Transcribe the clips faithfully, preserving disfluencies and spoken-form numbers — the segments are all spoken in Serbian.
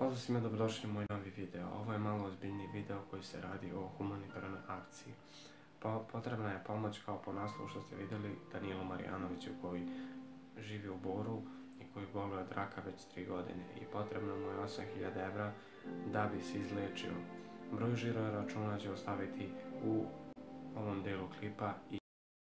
Pozdrav svima, dobrodošli u moj novi video. Ovo je malo ozbiljniji video koji se radi o humanitarnoj akciji. Po, potrebna je pomoć, kao po naslovu što ste vidjeli, Danilu Marijanoviću koji živi u Boru i koji boluje od raka već tri godine i potrebno mu je osam hiljada evra da bi se izlečio. Broj žiro računa ću ostaviti u ovom delu klipa i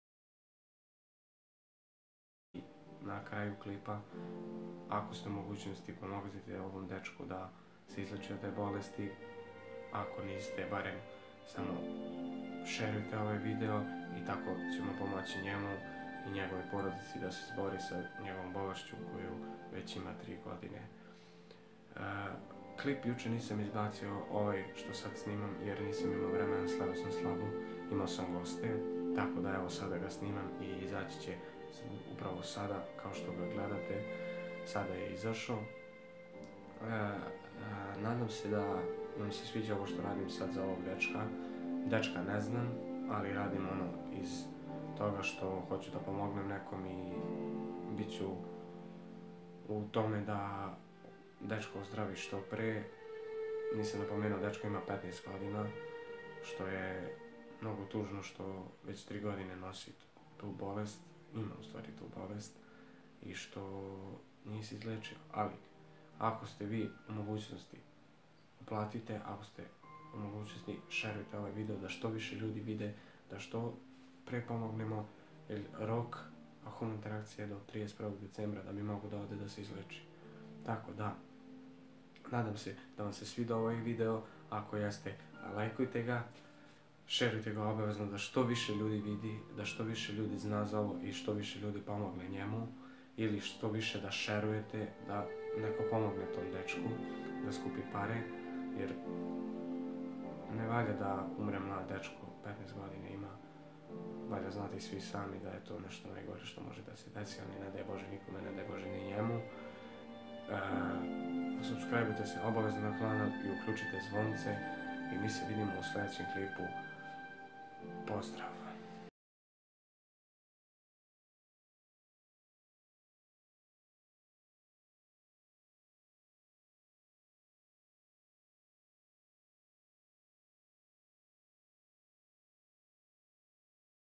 na kraju klipa. Ako ste u mogućnosti, pomognite ovom dečku da se izleči od te bolesti. Ako niste, barem samo šerujte ovaj video i tako ćemo pomoći njemu i njegovoj porodici da se zbori sa njegovom bolešću koju već ima tri godine. E, klip juče nisam izbacio ovaj što sad snimam jer nisam imao vremena, slavio sam slavu, imao sam goste, tako da evo sada ga snimam i izaći će upravo sada kao što ga gledate. Sada je izašao. E, e, nadam se da vam se sviđa ovo što radim sad za ovog dečka. Dečka ne znam, ali radim ono iz toga što hoću da pomognem nekom i bit ću u tome da dečko ozdravi što pre. Nisam napomenuo, dečko ima petnaest godina, što je mnogo tužno što već tri godine nosi tu bolest, ima u stvari tu bolest i što nije se izlečio, ali ako ste vi u mogućnosti, uplatite, ako ste u mogućnosti, šerujte ovaj video da što više ljudi vide, da što pre pomognemo, jer rok humanitarne akcije je do trideset prvog decembra da bi mogo da ode da se izleči. Tako da, nadam se da vam se sviđa ovaj video, ako jeste, lajkujte ga, šerujte ga obavezno da što više ljudi vidi, da što više ljudi zna za ovo i što više ljudi pomogne njemu, ili što više da šerujete, da neko pomogne tom dečku, da skupi pare, jer ne valja da umre mlad dečko, petnaest godina ima, valja znati svi sami da je to nešto najgore što može da se desi, ali ne daj Bože nikome, ne daj Bože ni njemu. E, subscribeujte se obavezno na kanal i uključite zvonce i mi se vidimo u sljedećem klipu. Pozdrav!